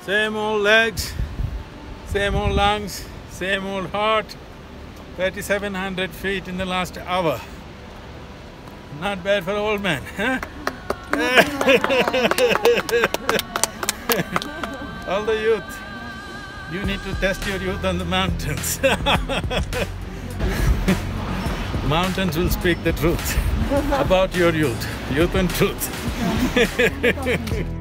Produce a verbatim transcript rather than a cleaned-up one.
Same old legs, same old lungs, same old heart. thirty-seven hundred feet in the last hour. Not bad for old man, huh? All the youth, you need to test your youth on the mountains. Mountains will speak the truth about your youth, youth and truth.